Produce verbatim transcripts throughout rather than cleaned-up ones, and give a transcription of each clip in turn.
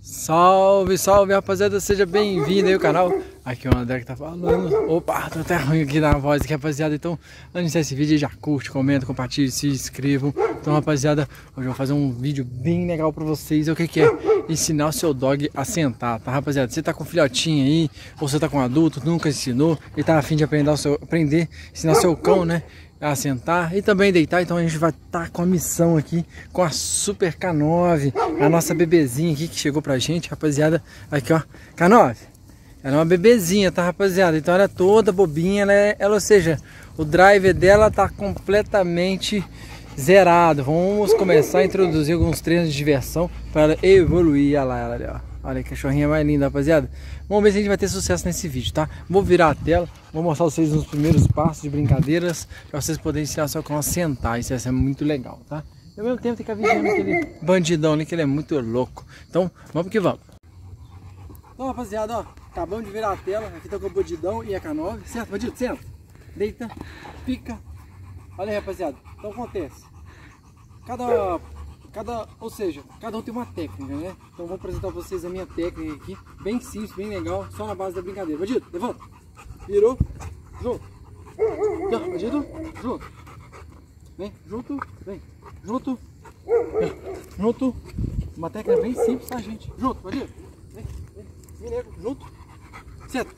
Salve, salve rapaziada, seja bem-vindo aí ao canal. Aqui é o André que tá falando. Opa, tô até ruim aqui na voz aqui, rapaziada. Então, antes de iniciar esse vídeo, já curte, comenta, compartilha, se inscrevam. Então, rapaziada, hoje eu vou fazer um vídeo bem legal pra vocês. O que que é? Ensinar o seu dog a sentar, tá, rapaziada? Você tá com um filhotinho aí, ou você tá com um adulto, nunca ensinou, e tá a fim de aprender, o seu, aprender ensinar o seu cão, né, a sentar e também deitar. Então a gente vai estar tá com a missão aqui com a Super K nove, a nossa bebezinha aqui que chegou pra gente, rapaziada. Aqui, ó, K nove. Ela é uma bebezinha, tá, rapaziada? Então ela é toda bobinha, ela, é, ela ou seja, o driver dela tá completamente zerado. Vamos começar a introduzir alguns treinos de diversão para ela evoluir. Olha lá, ela ali, ó. Olha que cachorrinha mais linda, rapaziada. Vamos ver se a gente vai ter sucesso nesse vídeo, tá? Vou virar a tela, vou mostrar vocês os primeiros passos de brincadeiras para vocês poderem ensinar seu cão a sentar. Isso vai ser muito legal, tá? E ao mesmo tempo tem que ficar vigiando aquele bandidão ali, que ele é muito louco. Então, vamos que vamos. Então, rapaziada, ó, acabamos de virar a tela. Aqui tá com o bandidão e a K nove. Certo, bandido? Senta. Deita. Pica. Olha aí, rapaziada. Então, acontece. Cada... Cada, ou seja, cada um tem uma técnica, né? Então vou apresentar para vocês a minha técnica aqui, bem simples, bem legal, só na base da brincadeira. Bandido, levanta, virou, junto, bandido, junto, vem, junto, vem, junto, junto, uma técnica bem simples, tá, gente? Junto, bandido, vem, vem, vem, nego, junto, senta,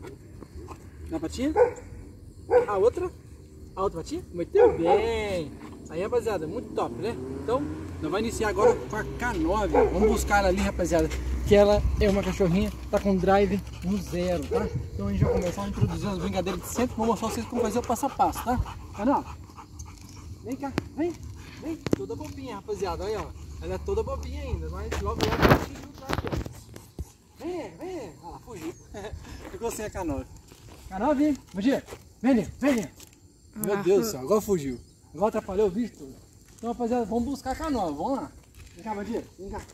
na patinha, a outra, a outra patinha, muito bem. Aí, rapaziada, muito top, né? Então, nós vamos iniciar agora com a K nove. Vamos buscar ela ali, rapaziada, que ela é uma cachorrinha, tá com drive no zero, tá? Então a gente vai começar a introduzir as brincadeiras de centro. Vou mostrar vocês como fazer o passo a passo, tá? Canal, vem cá, vem, vem, toda bobinha, rapaziada, olha, ó. Ela é toda bobinha ainda, mas logo, logo vai atingir o drive, ó. Vem, vem, ah, fugiu. Ficou sem a K nove. K nove, bom dia, vem, vem, meu Deus do céu, agora fugiu. Agora atrapalhou o bicho tudo. Então, rapaziada, vamos buscar a K nove. Vamos lá. Vem cá, bandido. Vem cá.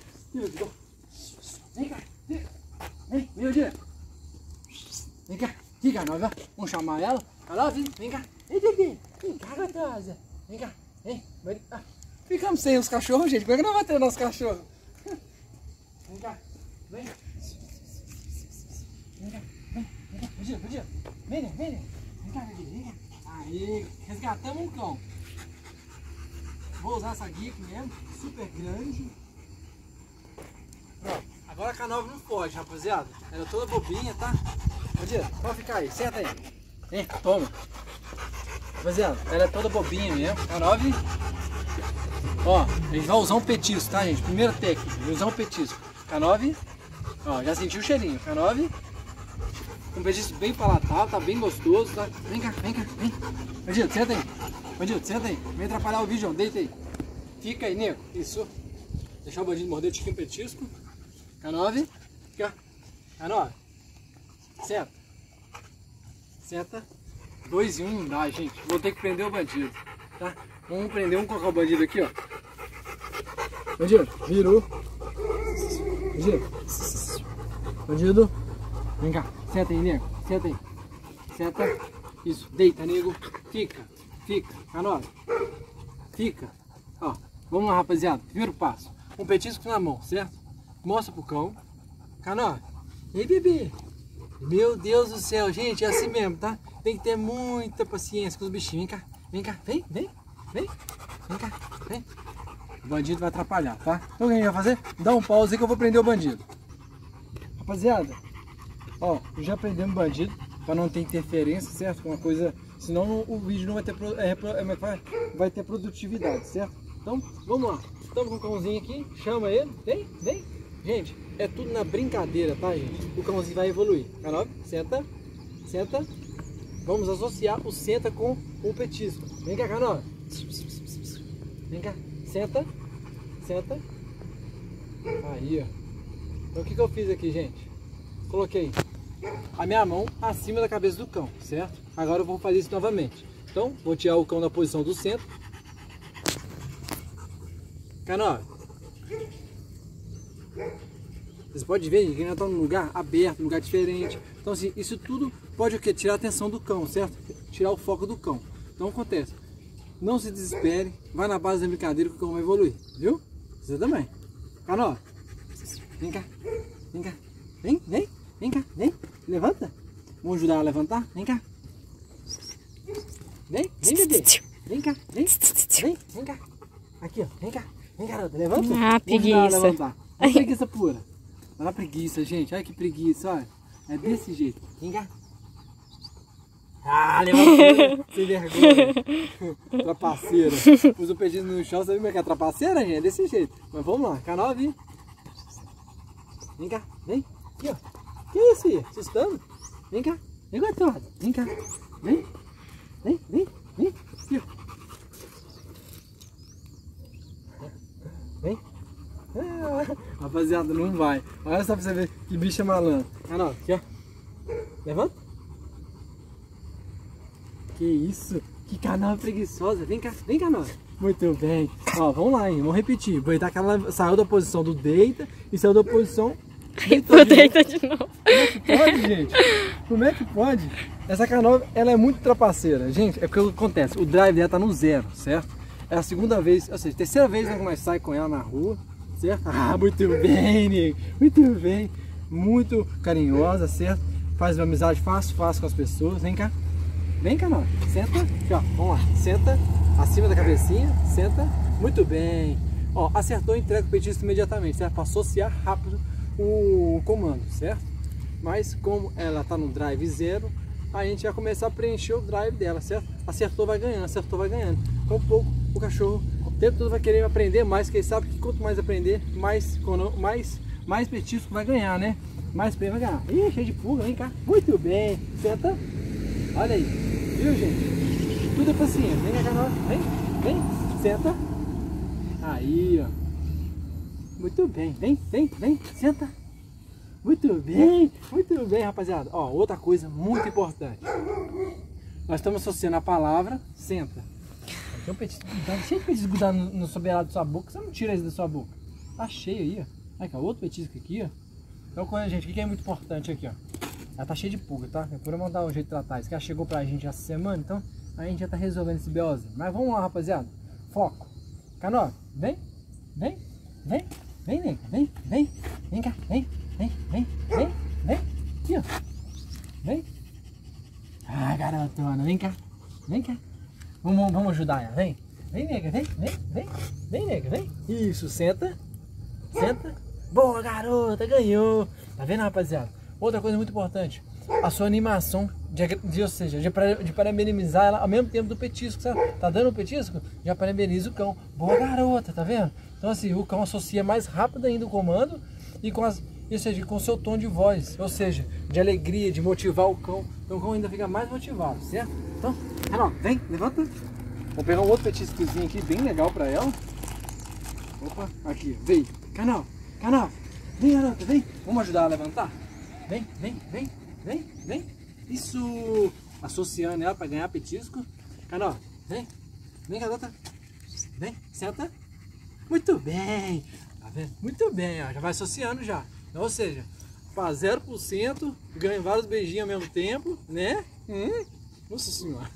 Vem cá. Vem, meu dia. Vem cá. Aqui, K nove, ó. Vamos chamar ela. K nove, vem cá. Vem, bebê. Vem cá, Natália. Vem cá. Vem. Ah, ficamos sem os cachorros, gente. Como é que nós vamos ter nosso cachorro? Vem cá. Vem. Vem cá. Vem. Vem cá. Bandido, bandido. Vem, vem. Vem cá, bandido. Vem cá. Aí, resgatamos um cão. Vou usar essa guia aqui mesmo, super grande. Pronto, agora a K nove não foge, rapaziada. Ela é toda bobinha, tá? Bandido, pode ficar aí, senta aí. Vem, toma. Rapaziada, ela é toda bobinha mesmo. K nove. Ó, a gente vai usar um petisco, tá, gente? Primeira técnica, usar um petisco. K nove. Ó, já sentiu o cheirinho. K nove. Um petisco bem palatável, tá bem gostoso, tá? Vem cá, vem cá, vem. Bandido, senta aí. Bandido, senta aí. Vem atrapalhar o vídeo, deita aí. Fica aí, nego. Isso. Deixar o bandido morder o tiquinho petisco. K nove. Aqui, ó. K nove. Senta. Senta. Dois e um não dá, gente. Vou ter que prender o bandido, tá? Vamos prender um, colocar o bandido aqui, ó. Bandido, virou. Bandido. Bandido. Vem cá. Senta aí, nego. Senta aí. Senta. Isso. Deita, nego. Fica. Fica. K nove. Fica. Ó. Vamos lá, rapaziada. Primeiro passo. Um petisco na mão, certo? Mostra pro cão. K nove. Ei, bebê. Meu Deus do céu, gente. É assim mesmo, tá? Tem que ter muita paciência com os bichinhos. Vem cá. Vem cá. Vem, vem. Vem. Vem cá. Vem. O bandido vai atrapalhar, tá? Então o que a gente vai fazer? Dá um pause aí que eu vou prender o bandido. Rapaziada. Ó, já prendemos o bandido para não ter interferência, certo? Com uma coisa, senão o vídeo não vai ter, é, é, vai, vai ter produtividade, certo? Então, vamos lá. Estamos com o cãozinho aqui, chama ele, vem, vem. Gente, é tudo na brincadeira, tá, gente? O cãozinho vai evoluir. K nove, senta, senta. Vamos associar o senta com o petisco. Vem cá, K nove. Vem cá, senta, senta. Aí, ó. Então, o que que eu fiz aqui, gente? Coloquei a minha mão acima da cabeça do cão, certo? Agora eu vou fazer isso novamente. Então, vou tirar o cão da posição do centro. K nove. Vocês podem ver que nós estamos num lugar aberto, num lugar diferente. Então, assim, isso tudo pode o quê? Tirar a atenção do cão, certo? Tirar o foco do cão. Então, acontece. Não se desespere. Vai na base da brincadeira que o cão vai evoluir. Viu? Você também. K nove. Vem cá. Vem cá. Vem, vem. Vem cá. Vem. Levanta. Vamos ajudar ela a levantar? Vem cá. Vem, vem, bebê. Vem cá. Vem. Vem, vem cá. Aqui, ó. Vem cá. Vem, garota. Levanta. Ah, preguiça. Olha preguiça pura. Olha a preguiça, gente. Olha que preguiça, olha. É desse jeito. Vem cá. Ah, levantou. Sem vergonha. Trapaceira. Pus o petisco no chão. Você viu como é que é trapaceira, gente? É desse jeito. Mas vamos lá. Canal, vem. Vem cá. Vem. Aqui, ó. Que isso, filho? Assustando? Vem cá. Vem cá, Toda. Vem cá. Vem. Vem, vem, vem. Aqui, ó. Vem. Ah, rapaziada, não vai. Olha só pra você ver que bicho é malandro. Canal, aqui, ó. Levanta. Que isso? Que canal preguiçosa. Vem cá, vem cá, nós. Muito bem. Ó, vamos lá, hein? Vamos repetir. Aproveitar que ela saiu da posição do deita e saiu da posição... Deitou de deita de novo. Como é que pode, gente? Como é que pode? Essa canoa, ela é muito trapaceira. Gente, é porque o que acontece? O drive dela tá no zero, certo? É a segunda vez, ou seja, terceira vez que nós sai com ela na rua, certo? Ah, muito bem, nego. Muito bem. Muito carinhosa, certo? Faz uma amizade fácil, fácil com as pessoas. Vem cá. Vem cá, não. Senta. Aqui, ó. Vamos lá. Senta. Acima da cabecinha. Senta. Muito bem. Ó, acertou, entrega o petisco imediatamente, certo? Para associar rápido o comando, certo? Mas como ela tá no drive zero, a gente vai começar a preencher o drive dela, certo? Acertou, vai ganhando. Acertou, vai ganhando. Com um pouco, o cachorro o tempo todo vai querer aprender mais, porque ele sabe que quanto mais aprender, mais, mais, mais petisco vai ganhar, né? Mais prêmio vai ganhar. Ih, cheio de pulga, vem cá. Muito bem. Senta. Olha aí. Viu, gente? Tudo é paciência. Vem cá, canal. Vem, vem. Senta. Aí, ó. Muito bem. Vem, vem, vem. Senta. Muito bem. Muito bem, rapaziada. Ó, outra coisa muito importante. Nós estamos associando a palavra senta. Tem um petisco grudado, cheio de petisco grudado no, no sobeirado da sua boca. Você não tira isso da sua boca. Tá cheio aí, ó. Aqui, ó. Outro petisco aqui, ó. Então, gente, o que é muito importante aqui, ó. Ela tá cheia de pulga, tá? Procura mandar um jeito de tratar isso, que ela chegou pra gente essa semana, então a gente já tá resolvendo esse B O zinho. Mas vamos lá, rapaziada. Foco. Canó, vem, vem, vem, vem, vem, vem, vem, vem cá, vem, vem, vem, vem, vem, aqui, ó. Vem. Ah, garotona, vem cá, vem cá. Vamos, vamos ajudar ela, vem. Vem, nega, vem, vem, vem, vem, nega, vem. Isso, senta, senta. Boa, garota, ganhou. Tá vendo, rapaziada? Outra coisa muito importante, a sua animação, de, de, ou seja, de, de parabenizar ela ao mesmo tempo do petisco, sabe? Tá dando o petisco? Já parabeniza o cão. Boa, garota, tá vendo? Então assim, o cão associa mais rápido ainda o comando e com as, ou seja, com o seu tom de voz, ou seja, de alegria, de motivar o cão. Então o cão ainda fica mais motivado, certo? Então, Canal, vem, levanta. Vou pegar um outro petiscozinho aqui, bem legal pra ela. Opa, aqui, vem. Canal, Canal, vem, garota, vem. Vamos ajudar a levantar? Vem, vem, vem, vem, vem. Isso. Associando ela para ganhar petisco. Canal, vem. Vem, garota. Vem, senta. Muito bem. Tá vendo? Muito bem, ó. Já vai associando já. Então, ou seja, faz zero por cento, ganha vários beijinhos ao mesmo tempo, né? Hum? Nossa senhora.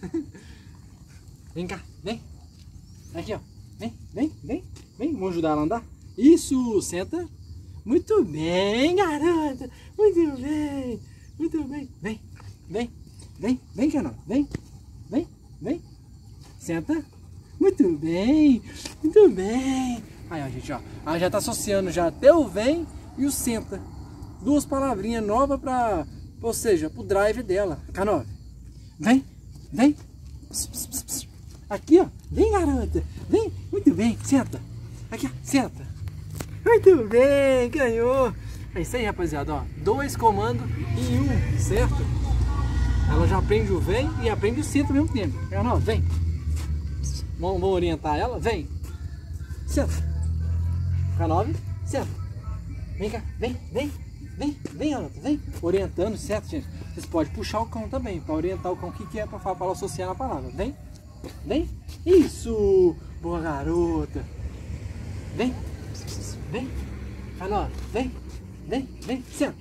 Vem cá, vem. Aqui, ó. Vem, vem, vem, vem. Vamos ajudar ela a andar? Isso, senta. Muito bem, garota. Muito bem. Muito bem. Vem, vem, vem, vem, Canal. Vem, vem, vem. Senta. Muito bem. Muito bem. Aí, ó, gente, ó. Ela já tá associando já até o vem e o senta. Duas palavrinhas novas pra, ou seja, pro drive dela. Canal. Vem, vem. Pss, pss, pss, pss. Aqui, ó. Vem, garota. Vem. Muito bem. Senta. Aqui, ó. Senta. Muito bem, ganhou. É isso aí, rapaziada, ó. Dois comandos em um, certo? Ela já aprende o vem e aprende o senta ao mesmo tempo. Canal, vem. Vamos, vamos orientar ela, vem. Senta. Canal, senta. Vem cá, vem, vem, vem, vem, garota, vem. Orientando, certo, gente? Vocês podem puxar o cão também, para orientar o cão o que, que é para falar, para associar na palavra. Vem, vem. Isso, boa garota. Vem. Vem, Canal, vem, vem, vem, senta.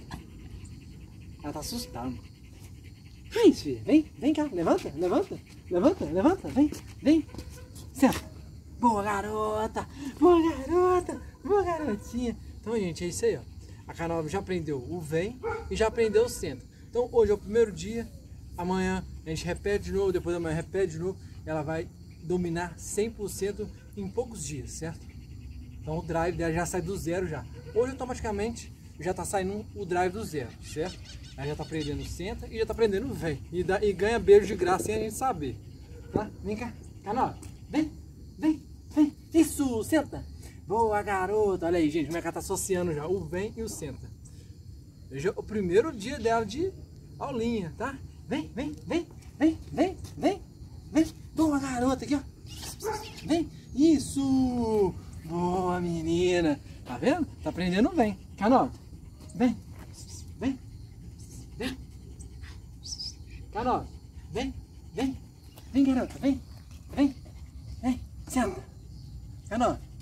Ela tá assustada. É isso, filha. Vem, vem cá, levanta, levanta, levanta, levanta, vem, vem, senta. Boa garota, boa garota, boa garotinha. Então, gente, é isso aí, ó. A K nove já aprendeu o vem e já aprendeu o senta. Então hoje é o primeiro dia, amanhã a gente repete de novo, depois da manhã repete de novo. Ela vai dominar cem por cento em poucos dias, certo? Então o drive dela já sai do zero já. Hoje automaticamente já está saindo o drive do zero, certo? Ela já está aprendendo o senta e já está aprendendo o vem. E, dá, e ganha beijo de graça sem a gente saber. Tá? Vem cá, K nove, vem, vem, vem. Isso, senta. Boa, garota. Olha aí, gente, como é que ela tá associando já o vem e o senta. Hoje é o primeiro dia dela de aulinha, tá? Vem, vem, vem, vem, vem, vem, vem. Boa, garota, aqui, ó. Vem. Isso. Boa, menina. Tá vendo? Tá aprendendo o vem. K nove, vem, vem, vem. K nove, vem, vem, vem, garota, vem, vem, vem, senta. K nove.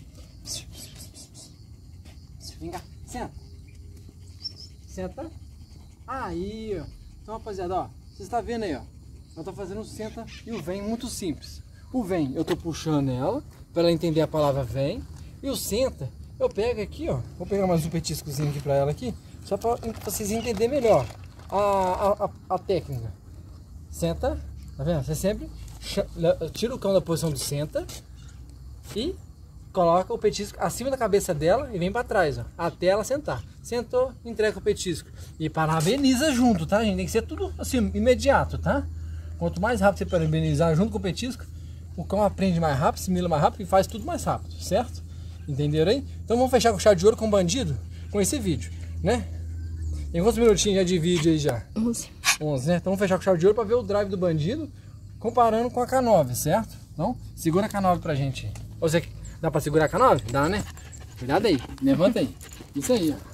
Vem cá, senta. Senta. Aí, ó. Então, rapaziada, ó. Você está vendo aí, ó. Eu tô fazendo o senta e o vem muito simples. O vem, eu tô puxando ela para ela entender a palavra vem. E o senta, eu pego aqui, ó. Vou pegar mais um petiscozinho aqui para ela aqui, só para vocês entenderem melhor a, a, a, a técnica. Senta, tá vendo? Você sempre tira o cão da posição de senta e coloca o petisco acima da cabeça dela e vem para trás, ó, até ela sentar. Sentou, entrega o petisco e parabeniza junto, tá, gente? Tem que ser tudo assim, imediato, tá? Quanto mais rápido você parabenizar junto com o petisco, o cão aprende mais rápido, assimila mais rápido e faz tudo mais rápido, certo? Entenderam aí? Então vamos fechar com chave de ouro com o bandido com esse vídeo, né? Tem quantos minutinhos já de vídeo aí já? onze. onze, né? Então vamos fechar com chave de ouro para ver o drive do bandido comparando com a K nove, certo? Então segura a K nove pra gente aí. Você dá pra segurar a K nove? Dá, né? Cuidado aí, levanta aí. Isso aí, ó.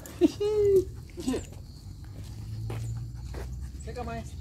Pega mais.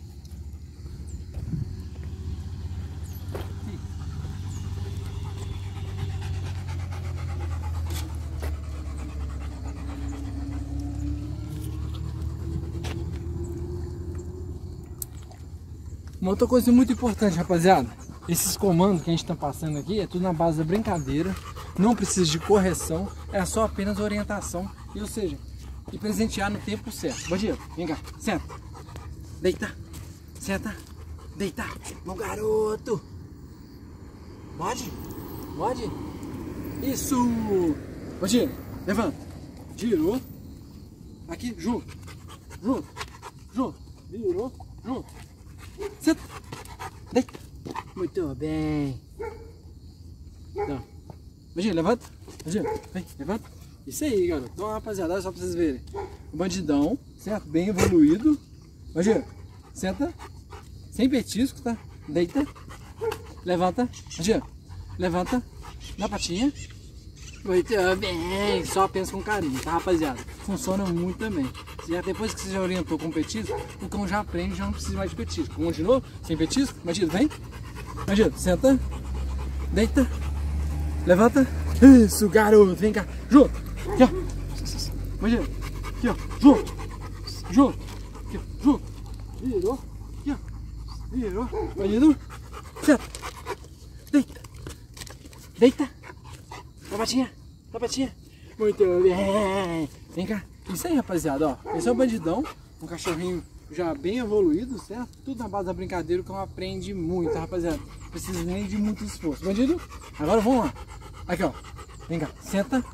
Uma outra coisa muito importante, rapaziada. Esses comandos que a gente está passando aqui é tudo na base da brincadeira, não precisa de correção, é só apenas orientação, e, ou seja, e presentear no tempo certo. Bandido, vem cá, senta, deita, senta, deita, meu garoto, pode, pode, isso, bandido, levanta, girou, aqui, junto, junto, junto, virou, junto, senta, deita. Muito bem. Então, imagina, levanta. Imagina, vem, levanta. Isso aí, garoto. Então, rapaziada, só pra vocês verem. O bandidão, certo? Bem evoluído. Imagina, senta. Sem petisco, tá? Deita. Levanta. Imagina, levanta. Na patinha. Muito bem. Só pensa com carinho, tá, rapaziada? Funciona muito também. Já depois que você já orientou com petisco, o cão já aprende, já não precisa mais de petisco. Vamos de novo? Sem petisco? Imagina, vem. Imagina, senta, deita, levanta, isso, garoto, vem cá, junto, aqui, ó, imagina, aqui, ó, junto, junto, aqui, ó, junto, virou, aqui, ó, virou, imagina, senta, deita, deita, na patinha, na patinha, muito bem, vem cá, isso aí, rapaziada, ó, esse é o bandidão, um cachorrinho já bem evoluído, certo? Tudo na base da brincadeira, que eu aprende muito, rapaziada. Precisa nem de muito esforço. Bandido, agora vamos lá. Aqui, ó. Vem cá, senta.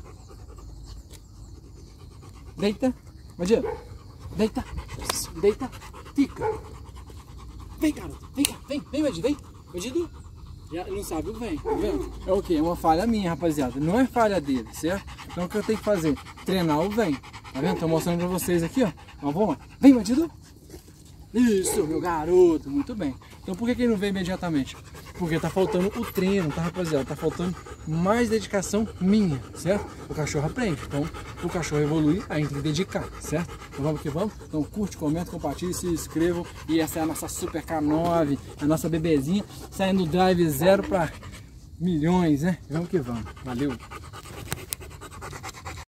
Deita. Bandido, deita. Deita. Fica. Vem, garoto. Vem cá, vem, vem, bandido, vem. Bandido, já não sabe o vem, tá vendo? É o que? É uma falha minha, rapaziada. Não é falha dele, certo? Então o que eu tenho que fazer? Treinar o vem. Tá vendo? Tô mostrando pra vocês aqui, ó. Então vamos lá. Vem, bandido. Isso, meu garoto, muito bem. Então por que que ele não vem imediatamente? Porque tá faltando o treino, tá, rapaziada? Tá faltando mais dedicação minha, certo? O cachorro aprende, então o cachorro evoluir, a gente tem que dedicar, certo? Então vamos que vamos? Então curte, comenta, compartilhe, se inscrevam. E essa é a nossa Super K nove, a nossa bebezinha, saindo do drive zero para milhões, né? Vamos que vamos. Valeu!